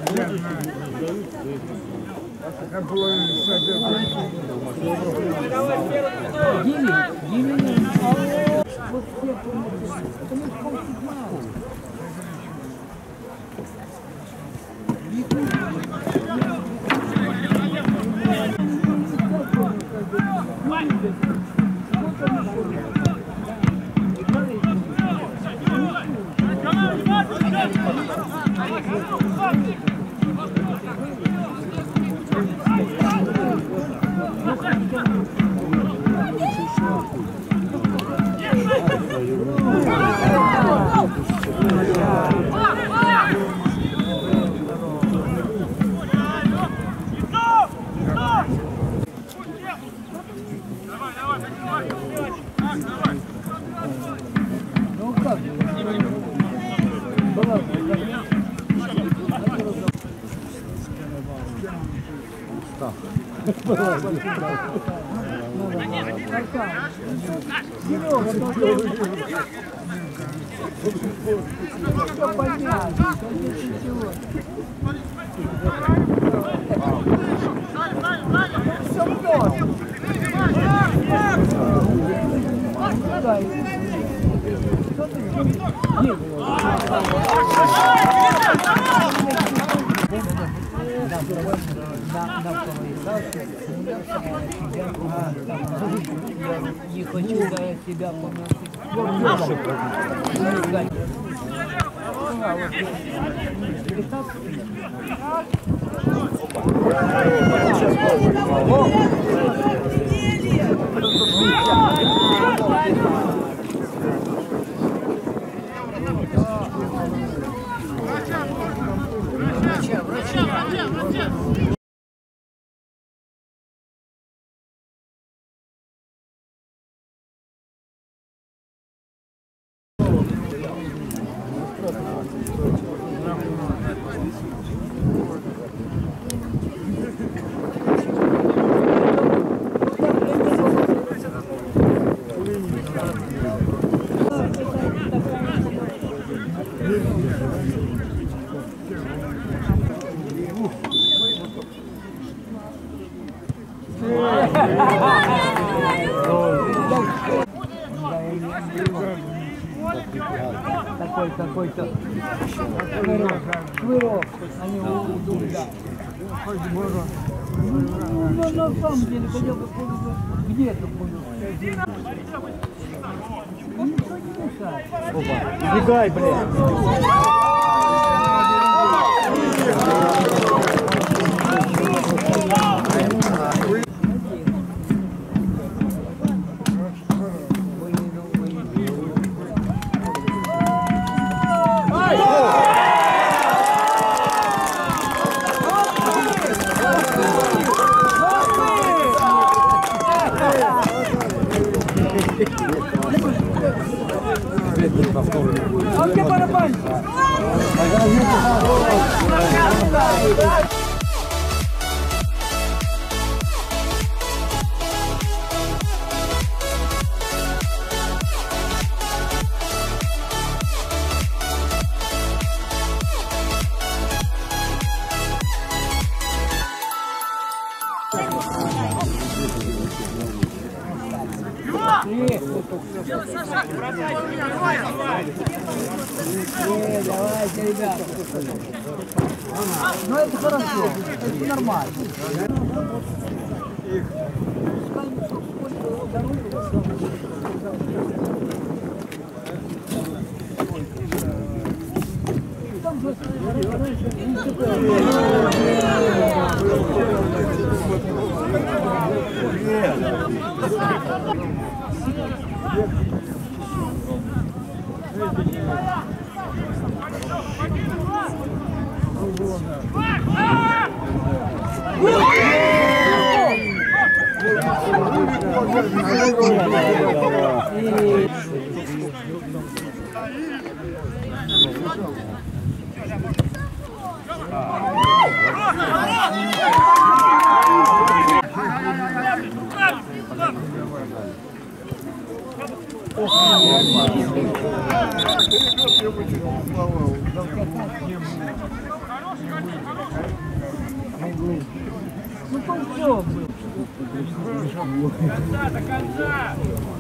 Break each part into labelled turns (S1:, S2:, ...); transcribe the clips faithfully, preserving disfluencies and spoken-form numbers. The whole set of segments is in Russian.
S1: Гимми, Гимми, вот все помните, это не полсигнала. Не хочу за тебя помнить. Такой, такой-то швырок, швырок, они уйдут, да. Ну, на самом деле, хотел бы где это понял? Никто не мешает. Опа, бегай, блядь. А где барабан? Э, давайте, ребята. Ну это хорошо, это нормально.
S2: Хороший,
S1: Ну полчок был.
S2: Конца, до конца!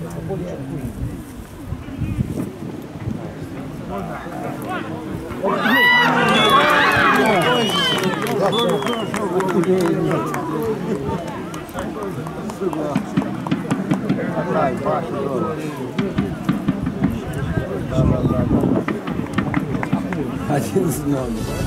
S3: Один знал.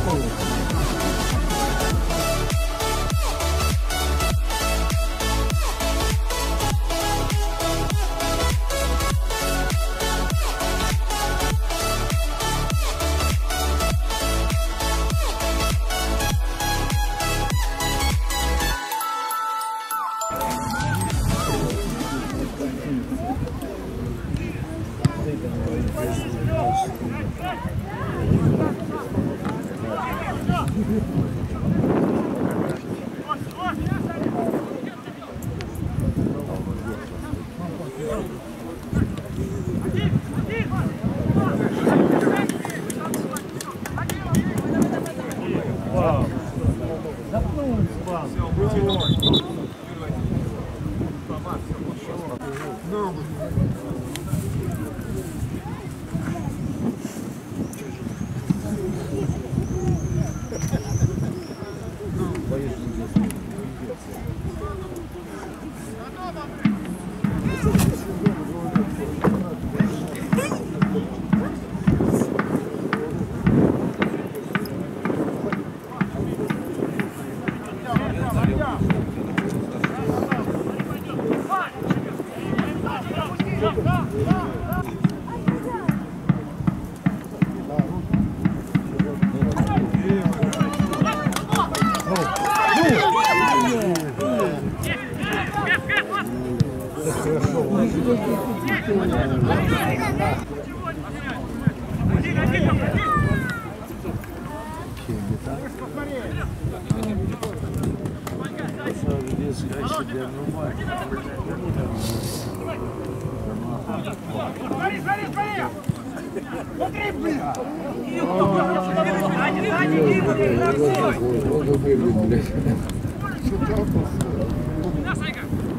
S2: Смотри, смотри, смотри! Смотри, блин! На, Сайка!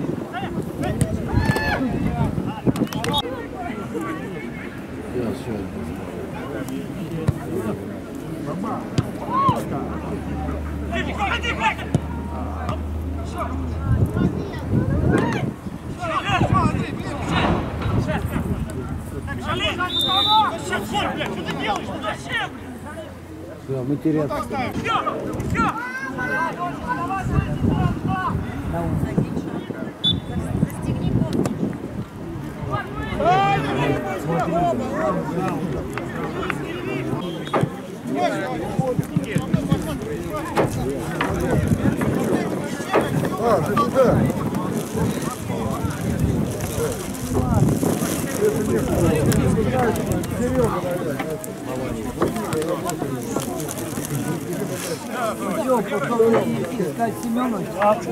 S3: Да, мы теряем.
S4: А, ты сюда.
S1: Все, потом искать Семенович.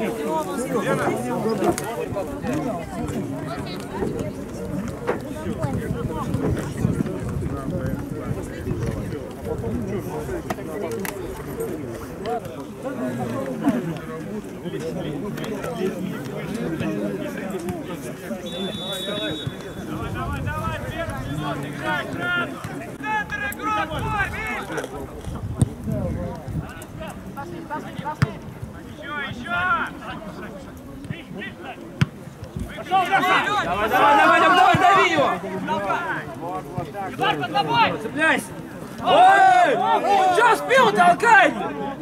S2: Давай, давай, первый сезон, играй сразу! Центр игрок, твой, видишь? Еще, еще! Пошел, Даша!
S1: Давай, давай, давай, давай, дави его!
S2: Удар под тобой!
S1: Цепляйся! Ой! Что спину толкает?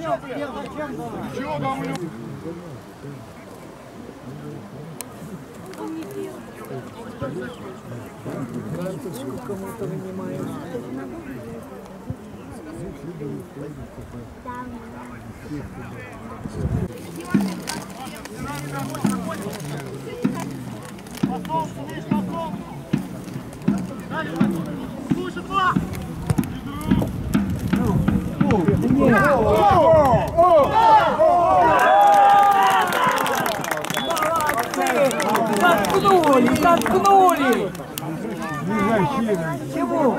S1: Кому-то вынимаем.
S2: Слушай, два!
S1: Заткнули, заткнули! Чего?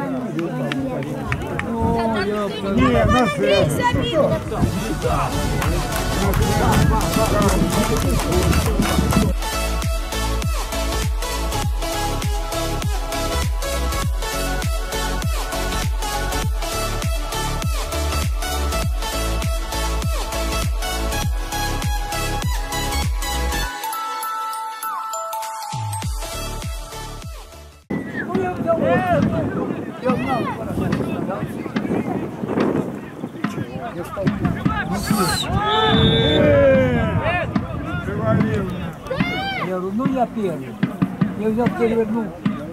S4: Не, на
S1: Я говорю, ну я первый. Я взял, перевернул.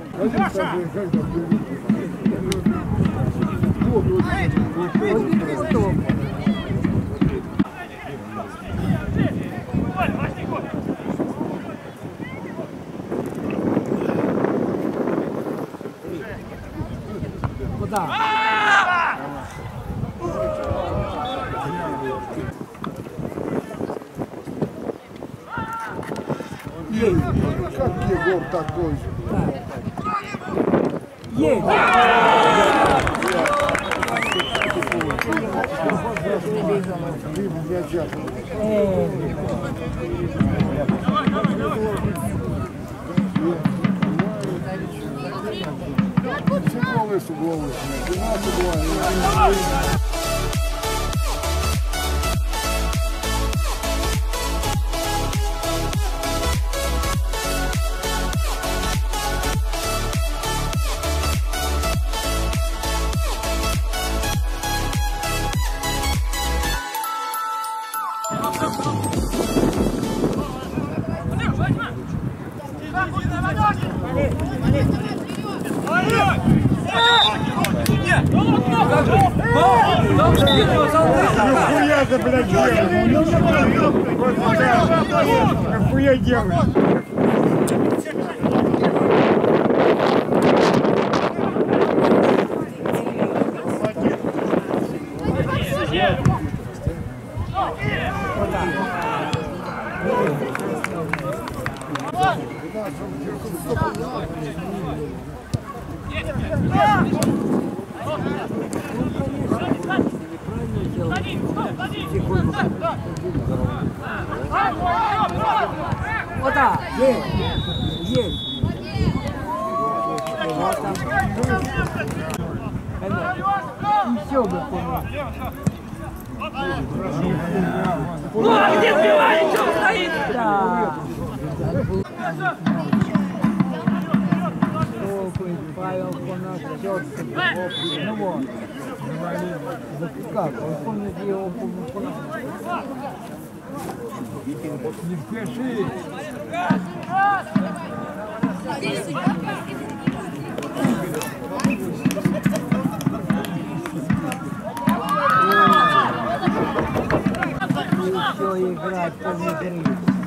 S1: Куда? Есть.
S4: Как Егор такой же?
S1: Есть. Эй.
S4: Все головы с угловых. двенадцать угловых.
S5: Нахуя ты, блядь, делаешь? Нахуя делаешь?
S1: Вот так, есть, есть. Вот там. И все бы понял.
S2: Ну а где сбивает, что стоит?
S1: Да. Павел поносит. Ну вот. Как? Он помнит его поносит.
S5: Не спеши.
S1: Еще играть по игре.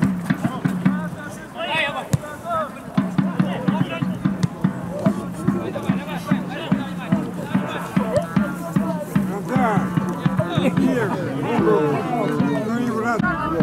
S5: Ну да. Ну и брат.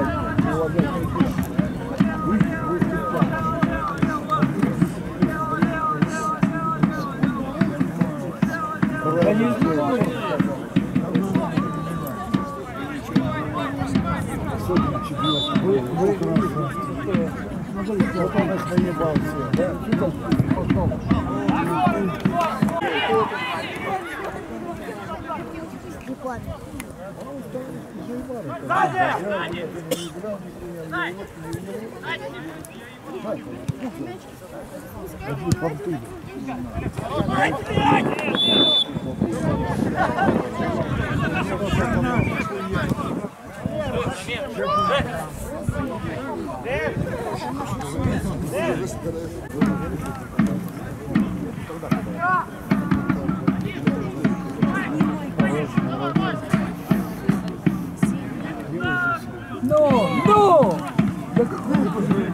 S1: Ну, ну! Да какой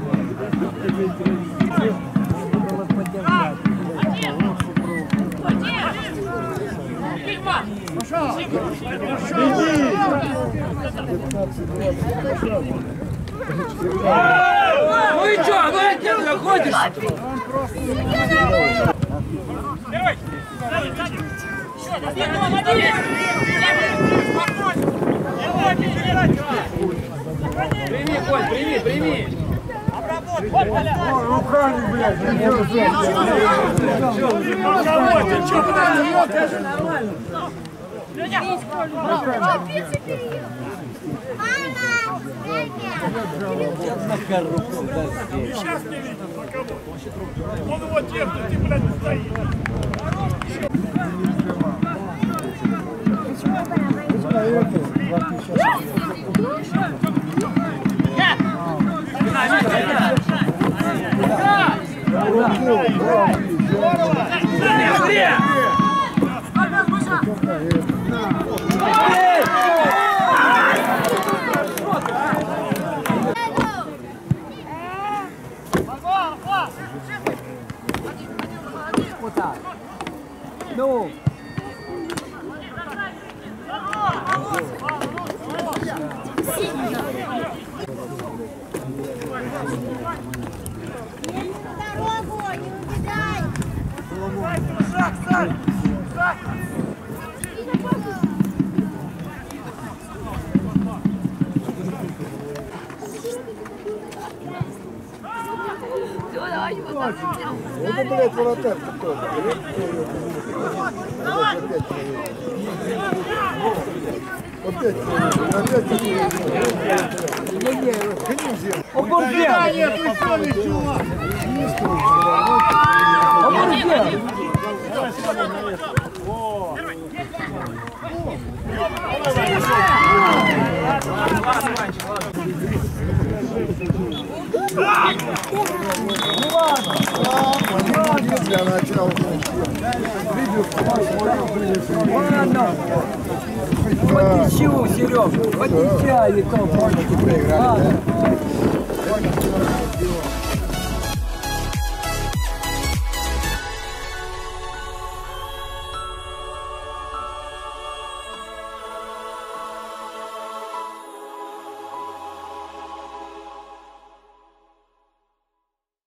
S2: Ну и что, ну от него находишь? Давай! Сзади, сзади! Еще, один! Один! Спокойно! Давай, перебирать!
S1: Прими, Коль, прими, прими.
S5: Руками, блядь,
S2: Сейчас не видно, по кому. Он его держит, ты, блядь, стоит.
S1: Ну.
S6: Дорогу, не убегай!
S2: Шаг, шаг, шаг.
S4: Это, блядь, вратарка тоже. Опять Опять Опять для начала.
S1: Подничу, Серег, подничай, и то.
S4: Проиграли, да?